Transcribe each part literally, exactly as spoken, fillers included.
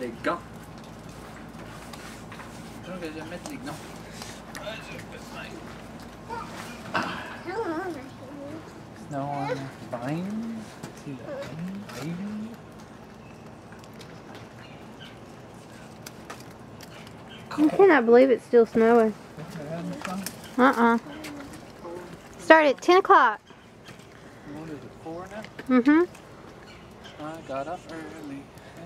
les gants. Donc, je vais mettre les gants. Snow on the vine. See the vine, baby. I cannot believe it's still snowing. Uh-uh. Start at ten o'clock. What is it, four now? Mm-hmm. I got up early.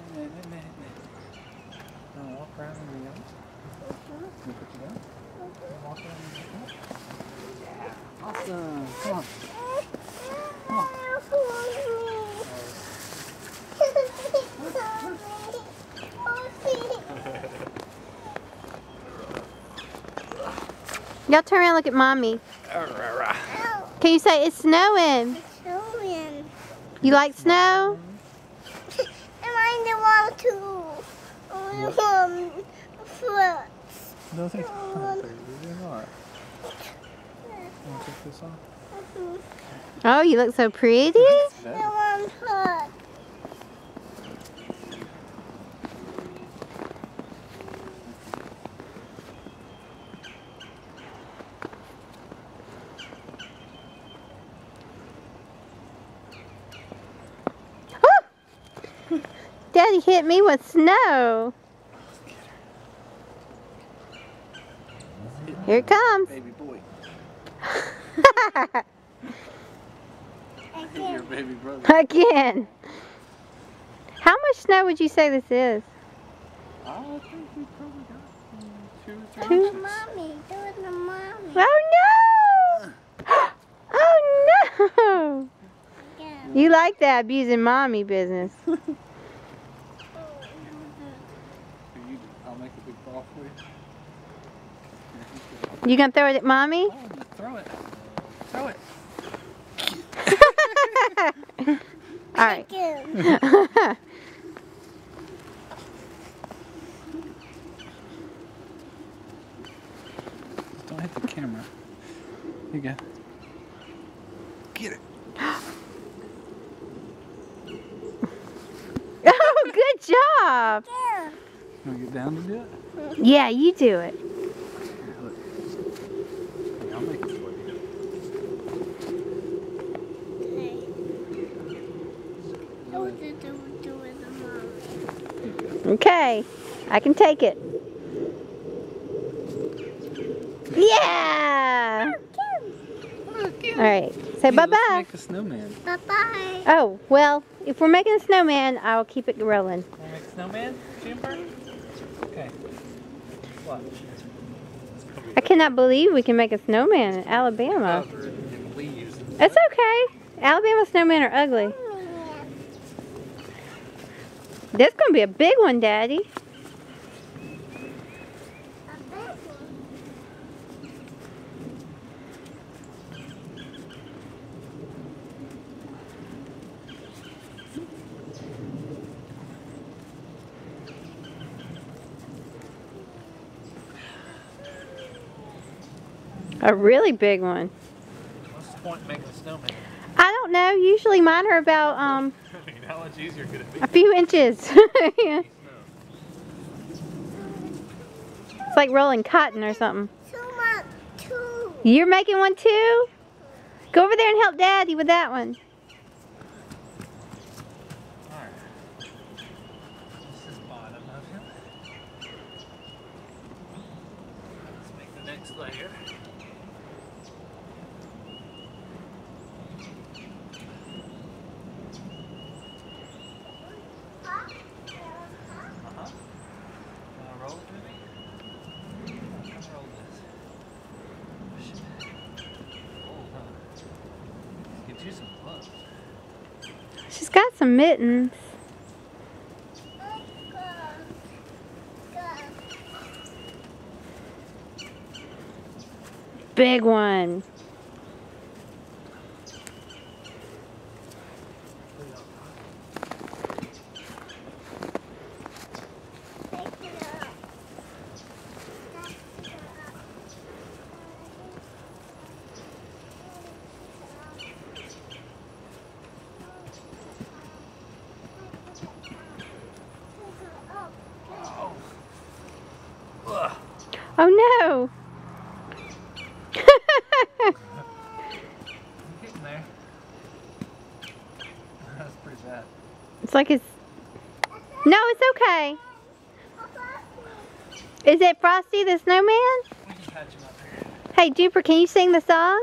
I'll walk around in the yard. You put you down? Walk around in the yard. Yeah. Awesome. Come on. Come on. Y'all turn around and look at Mommy. Can you say it's snowing? It's snowing. You like snow? And I want to um, fruits. No, thanks. They're not. You want to take this off? Oh, you look so pretty. I want fruits. Daddy hit me with snow. Here it comes. Baby boy. Again. Your baby brother. Again. How much snow would you say this is? I think we probably got two or three Do it, inches. mommy. Do it, to mommy. Oh no! Oh no! Again. You like that abusing mommy business. Here, you do. I'll make a big ball for you. You gonna throw it at mommy? Oh, just throw it. Throw it. All right. Again. Just don't hit the camera. Here you go. Get it. Oh, good job. Yeah. You want to get down to do it? Yeah, you do it. Here, look. Here, I'll make it for you. Okay. Do it, do it, do it, to mommy. Okay, I can take it. Yeah! All right, say Hey, bye-bye. Let's make a snowman. Bye-bye. Oh, well, if we're making a snowman, I'll keep it rolling. Want to make a snowman, Juniper? Okay. Watch. I cannot believe we can make a snowman in Alabama. Covered in leaves. It's okay. Alabama snowmen are ugly. This is going to be a big one, Daddy. A really big one. What's the point in making a snowman? I don't know. Usually mine are about um I mean, how much easier could it be? a few inches. Yeah. It's like rolling cotton or something. Too much, too. You're making one too? Go over there and help Daddy with that one. Alright. This is bottom of him. Let's make the next layer. Uh-huh. Wanna roll it with me? Come roll this. Push it. Oh, huh. Get you some gloves. She's got some mittens. Big one. Oh no! I'm getting there. That's pretty bad. It's like it's... No, it's okay. Is it Frosty the Snowman? We can catch him up here. Hey, Duper, can you sing the song?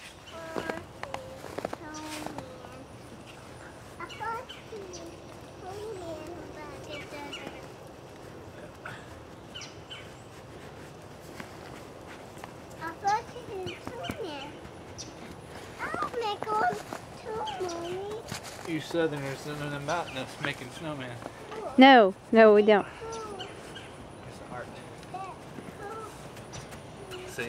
You Southerners sitting in the mountains making snowman. No, no, we don't. It's art. See?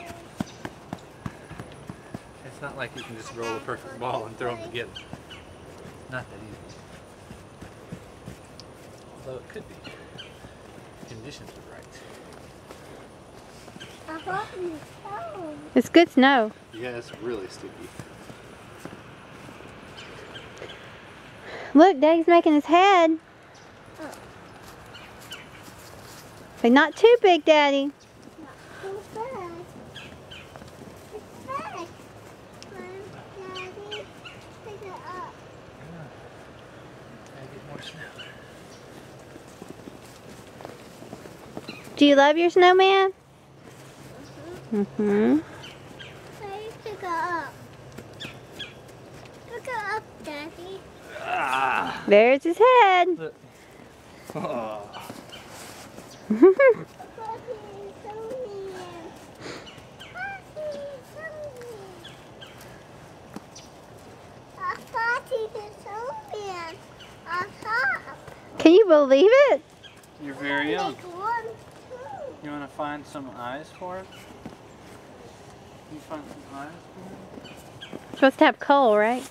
It's not like you can just roll a perfect ball and throw them together. Not that easy. Although it could be. Conditions are right. It's good snow. Yeah, it's really sticky. Look, Daddy's making his head. But not too big, Daddy. Do you love your snowman? Mm-hmm. Pick it up. Pick it up, Daddy. Ah. There's his head. Look. Oh. Can you believe it? You're very young. You want to find some eyes for it? Can you find some eyes for it? Supposed to have coal, right?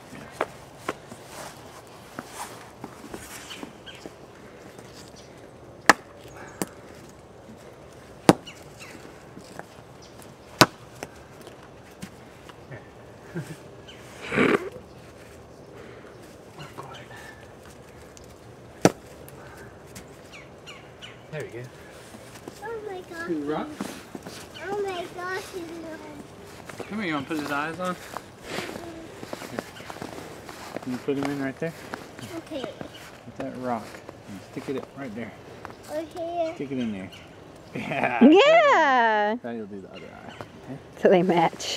There we go. Oh my gosh. See the rock? Oh my gosh, he's Come here, you want to put his eyes on? Here. Can you put him in right there? okay. With that rock. And stick it right there. Okay. Stick it in there. Yeah. Yeah. Now you'll do the other eye. Okay? So they match.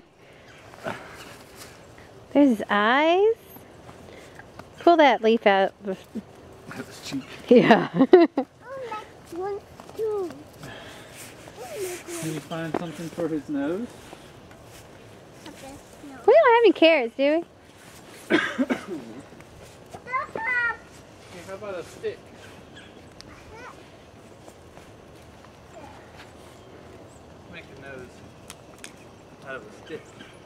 There's his eyes. Pull that leaf out. That was cheap. Yeah. Oh my one, two. Can you find something for his nose? We don't have any carrots, do we? Hey, how about a stick? Make a nose out of a stick.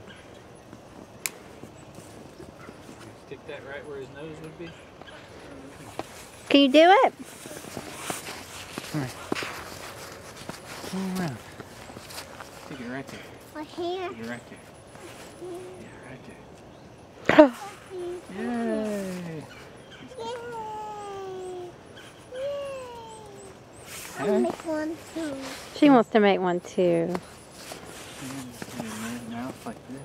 Stick that right where his nose would be. Can you do it? Come here. Come around. Stick it right there. For here. Stick it right there. Yeah, right there. Yay! Yay! Yay! I'll make one too. She wants to make one too. Mouth like this.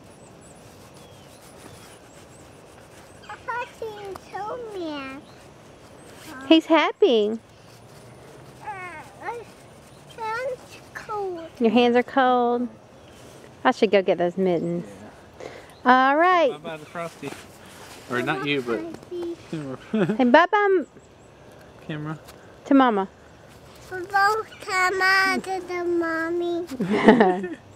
I thought he told me. He's happy. Uh, my hands cold. Your hands are cold. I should go get those mittens. All right. How about the Frosty? Or not you, but camera. Hey, bye-bye Camera. to Mama. Both come out to the mommy.